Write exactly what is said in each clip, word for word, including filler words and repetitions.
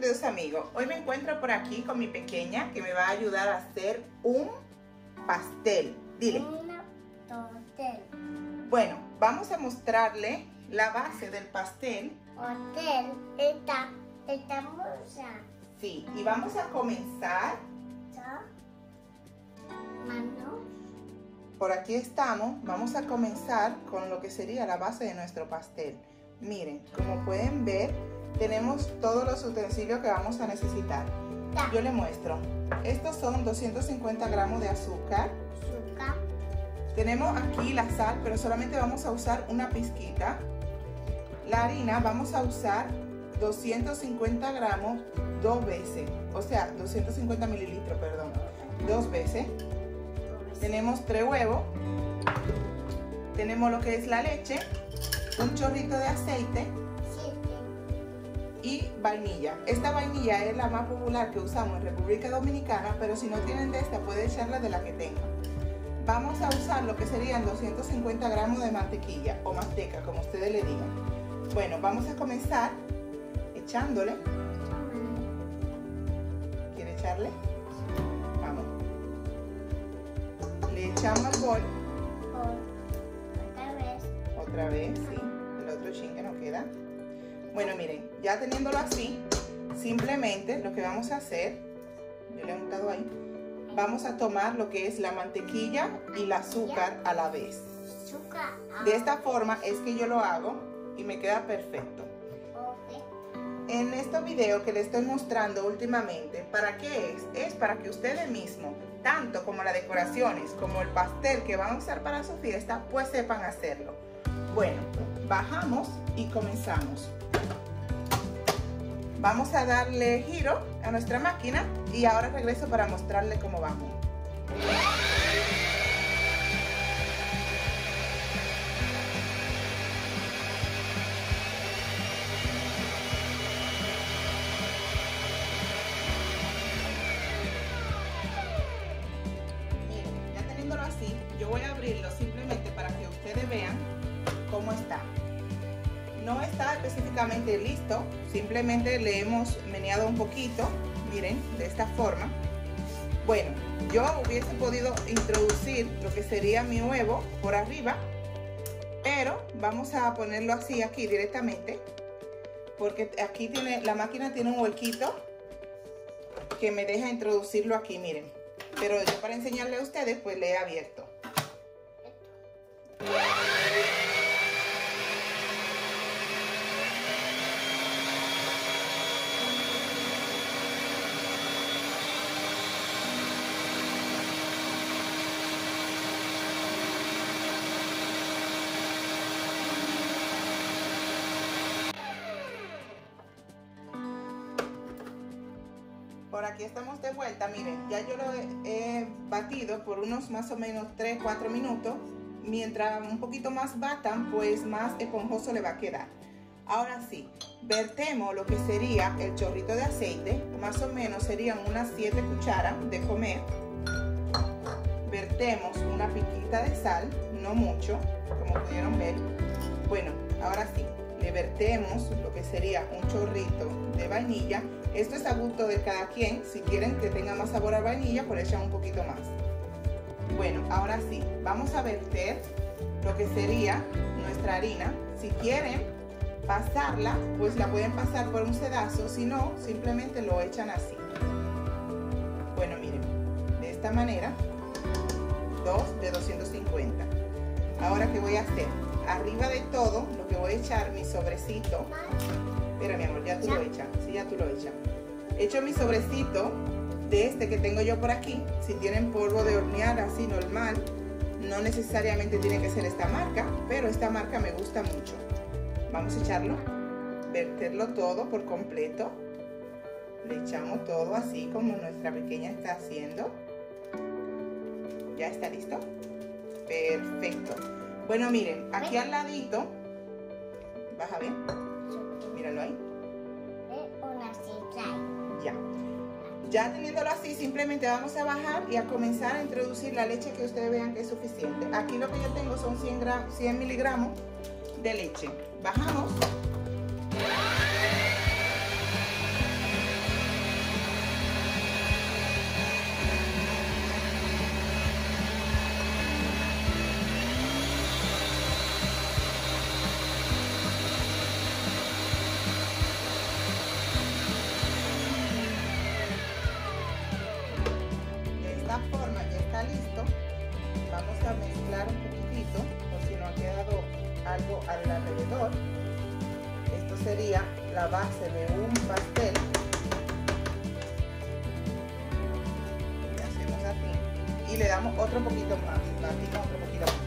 queridos amigos, hoy me encuentro por aquí con mi pequeña que me va a ayudar a hacer un pastel. Dile. Un pastel. Bueno, vamos a mostrarle la base del pastel. Hotel, esta, esta bolsa. Sí, y vamos a comenzar. Manos. Por aquí estamos, vamos a comenzar con lo que sería la base de nuestro pastel. Miren, como pueden ver, tenemos todos los utensilios que vamos a necesitar. Yo le muestro. Estos son doscientos cincuenta gramos de azúcar. Azúcar. Tenemos aquí la sal, pero solamente vamos a usar una pizquita. La harina vamos a usar doscientos cincuenta gramos dos veces, o sea, doscientos cincuenta mililitros, perdón, dos veces. Tenemos tres huevos. Tenemos lo que es la leche, un chorrito de aceite y vainilla. Esta vainilla es la más popular que usamos en República Dominicana, pero si no tienen de esta, pueden echarla de la que tengan. Vamos a usar lo que serían doscientos cincuenta gramos de mantequilla o manteca, como ustedes le digan. Bueno, vamos a comenzar echándole. ¿Quiere echarle? Vamos. Le echamos al bol. Otra vez. Otra vez, sí. El otro chin que nos queda. Bueno, miren, ya teniéndolo así, simplemente lo que vamos a hacer, yo le he untado ahí, vamos a tomar lo que es la mantequilla y el azúcar a la vez. Azúcar. De esta forma es que yo lo hago y me queda perfecto. Okay. En estos videos que les estoy mostrando últimamente, ¿para qué es? Es para que ustedes mismos, tanto como las decoraciones, como el pastel que van a usar para su fiesta, pues sepan hacerlo. Bueno, bajamos y comenzamos. Vamos a darle giro a nuestra máquina y ahora regreso para mostrarle cómo vamos. Miren, ya teniéndolo así, yo voy a abrirlo simplemente para que ustedes vean cómo está. No está específicamente listo, simplemente le hemos meneado un poquito, miren, de esta forma. Bueno, yo hubiese podido introducir lo que sería mi huevo por arriba, pero vamos a ponerlo así aquí directamente, porque aquí tiene, la máquina tiene un huequito que me deja introducirlo aquí, miren. Pero yo para enseñarle a ustedes, pues le he abierto. Por aquí estamos de vuelta, miren, ya yo lo he, he batido por unos más o menos tres a cuatro minutos. Mientras un poquito más batan, pues más esponjoso le va a quedar. Ahora sí, vertemos lo que sería el chorrito de aceite, más o menos serían unas siete cucharas de comer. Vertemos una pizquita de sal, no mucho, como pudieron ver. Bueno, ahora sí, le vertemos lo que sería un chorrito de vainilla. Esto es a gusto de cada quien. Si quieren que tenga más sabor a vainilla, pues echan un poquito más. Bueno, ahora sí, vamos a verter lo que sería nuestra harina. Si quieren pasarla, pues la pueden pasar por un sedazo. Si no, simplemente lo echan así. Bueno, miren, de esta manera, dos de doscientos cincuenta. Ahora, ¿qué voy a hacer? Arriba de todo, lo que voy a echar mi sobrecito. Espera, mi amor, ya tú lo echas. Sí, ya tú lo echas. Echo mi sobrecito de este que tengo yo por aquí. Si tienen polvo de hornear así normal, no necesariamente tiene que ser esta marca, pero esta marca me gusta mucho. Vamos a echarlo, verterlo todo por completo. Le echamos todo así como nuestra pequeña está haciendo. ¿Ya está listo? Perfecto. Bueno, miren, aquí al ladito, ¿vas a ver? Míralo ahí. Ya. Ya teniéndolo así, simplemente vamos a bajar y a comenzar a introducir la leche que ustedes vean que es suficiente. Aquí lo que yo tengo son cien miligramos de leche. Bajamos. la base de un pastel. Y hacemos así. Y le damos otro poquito más. Batimos otro poquito más.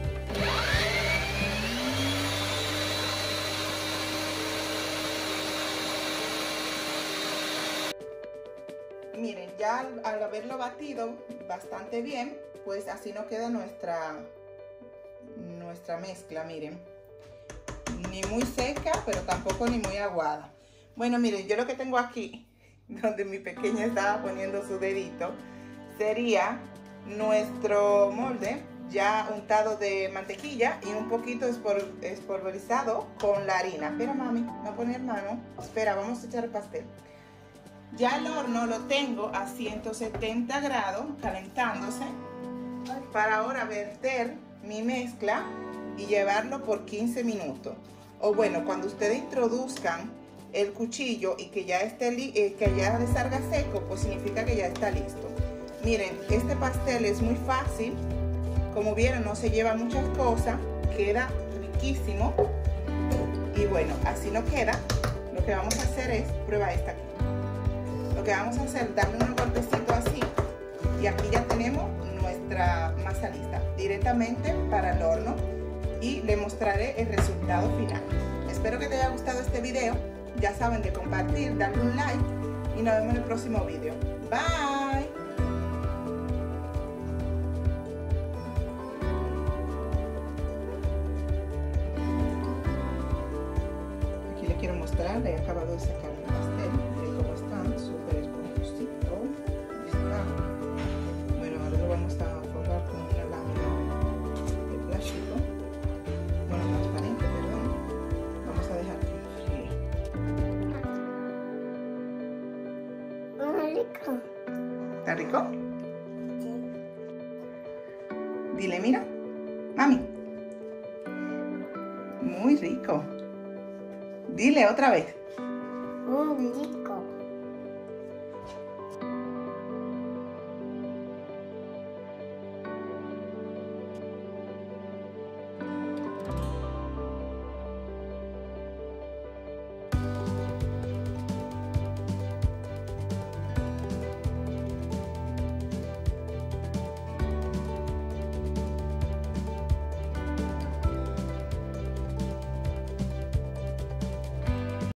Miren, ya al, al haberlo batido bastante bien, pues así nos queda nuestra, nuestra mezcla, miren. Ni muy seca, pero tampoco ni muy aguada. Bueno, miren, yo lo que tengo aquí, donde mi pequeña estaba poniendo su dedito, sería nuestro molde ya untado de mantequilla y un poquito espol espolvorizado con la harina. Espera, mami, no poner mano. Espera, vamos a echar el pastel. Ya el horno lo tengo a ciento setenta grados, calentándose, para ahora verter mi mezcla y llevarlo por quince minutos. O bueno, cuando ustedes introduzcan el cuchillo y que ya esté eh, que ya le salga seco, pues significa que ya está listo. Miren, este pastel es muy fácil, como vieron, no se lleva muchas cosas, queda riquísimo. Y bueno, así no queda. Lo que vamos a hacer es, prueba esta aquí. Lo que vamos a hacer, darle un golpecito así, y aquí ya tenemos nuestra masa lista, directamente para el horno, y le mostraré el resultado final. Espero que te haya gustado este video. Ya saben de compartir, darle un like, y nos vemos en el próximo video. Bye. Aquí les quiero mostrar, he acabado de sacar el pastel. Miren cómo están, súper esponjosito. Está. Bueno, ahora lo vamos a forrar con una lámina de plástico. Bueno, transparente, perdón. Vamos a dejar que enfríe. Muy rico. ¿Está rico? Sí. Dile, mira, mami. Muy rico. Dile otra vez. Muy rico.